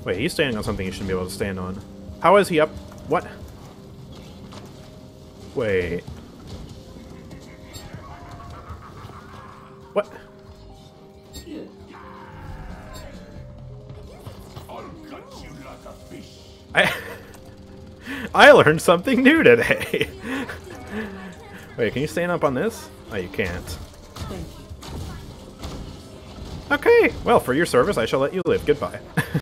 Wait, he's standing on something he shouldn't be able to stand on. How is he up? What? Wait. What? I learned something new today. Wait, can you stand up on this? Oh, you can't. Okay, well, for your service, I shall let you live. Goodbye.